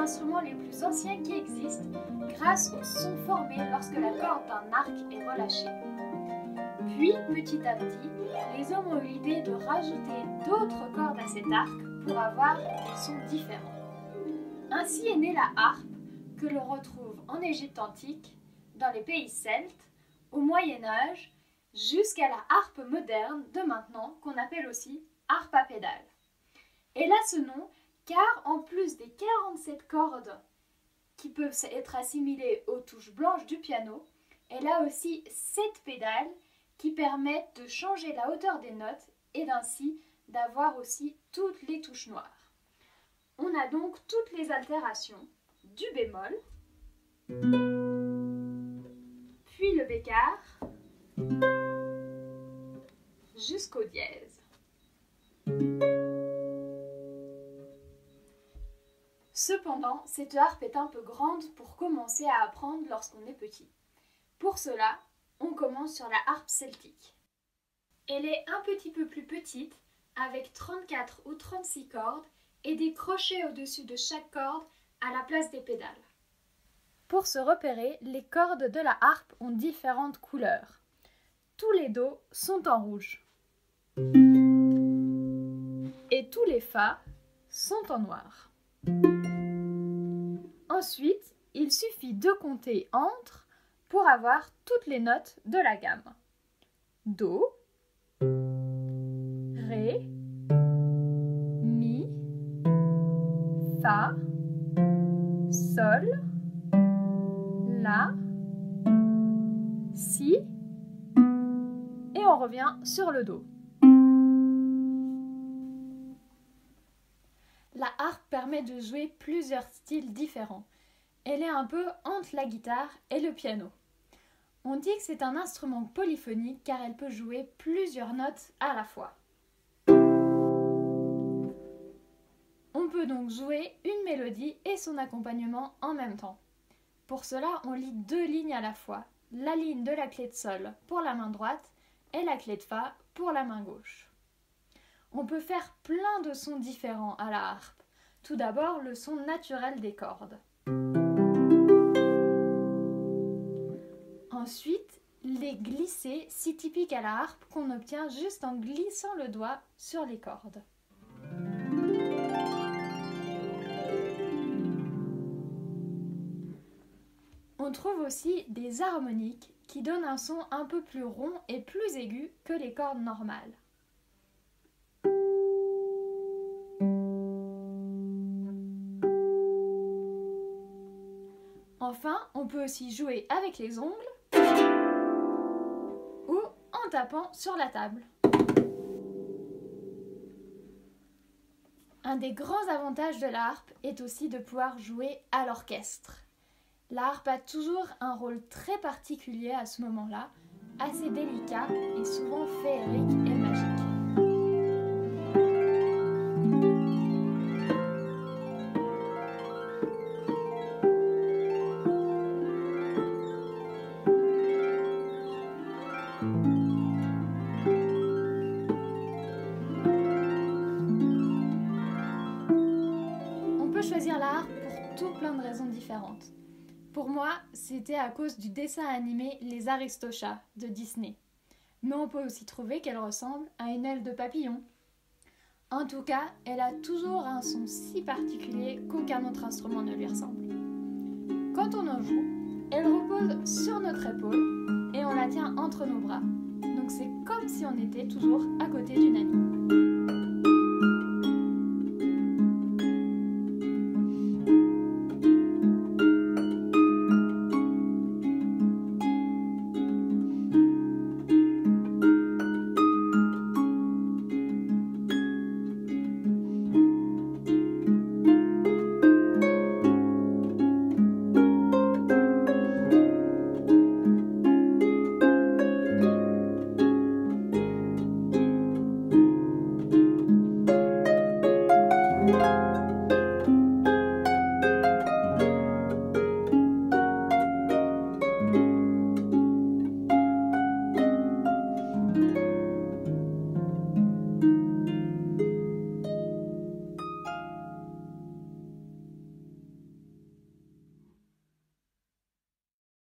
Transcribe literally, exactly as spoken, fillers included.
instruments les plus anciens qui existent grâce au son formé lorsque la corde d'un arc est relâchée. Puis, petit à petit, les hommes ont eu l'idée de rajouter d'autres cordes à cet arc pour avoir des sons différents. Ainsi est née la harpe que l'on retrouve en Égypte antique, dans les pays celtes, au Moyen-Âge, jusqu'à la harpe moderne de maintenant qu'on appelle aussi harpe à pédales. Elle a ce nom car en plus des quarante-sept cordes qui peuvent être assimilées aux touches blanches du piano, elle a aussi sept pédales qui permettent de changer la hauteur des notes et d'ainsi d'avoir aussi toutes les touches noires. On a donc toutes les altérations du bémol, puis le bécard, jusqu'au dièse. Cependant, cette harpe est un peu grande pour commencer à apprendre lorsqu'on est petit. Pour cela, on commence sur la harpe celtique. Elle est un petit peu plus petite, avec trente-quatre ou trente-six cordes et des crochets au-dessus de chaque corde à la place des pédales. Pour se repérer, les cordes de la harpe ont différentes couleurs. Tous les dos sont en rouge. Et tous les fa sont en noir. Ensuite, il suffit de compter entre pour avoir toutes les notes de la gamme. Do, Ré, Mi, Fa, Sol, La, Si, et on revient sur le Do. La harpe permet de jouer plusieurs styles différents. Elle est un peu entre la guitare et le piano. On dit que c'est un instrument polyphonique car elle peut jouer plusieurs notes à la fois. On peut donc jouer une mélodie et son accompagnement en même temps. Pour cela, on lit deux lignes à la fois, la ligne de la clé de sol pour la main droite et la clé de fa pour la main gauche. On peut faire plein de sons différents à la harpe. Tout d'abord, le son naturel des cordes. Ensuite, les glissés, si typiques à la harpe qu'on obtient juste en glissant le doigt sur les cordes. On trouve aussi des harmoniques qui donnent un son un peu plus rond et plus aigu que les cordes normales. Enfin, on peut aussi jouer avec les ongles ou en tapant sur la table. Un des grands avantages de la harpe est aussi de pouvoir jouer à l'orchestre. La harpe a toujours un rôle très particulier à ce moment-là, assez délicat et souvent féerique et magique. On peut choisir la harpe pour tout plein de raisons différentes. Pour moi, c'était à cause du dessin animé Les Aristochats de Disney. Mais on peut aussi trouver qu'elle ressemble à une aile de papillon. En tout cas, elle a toujours un son si particulier qu'aucun autre instrument ne lui ressemble. Quand on en joue, elle repose sur notre épaule et on la tient entre nos bras. Donc c'est comme si on était toujours à côté d'une amie.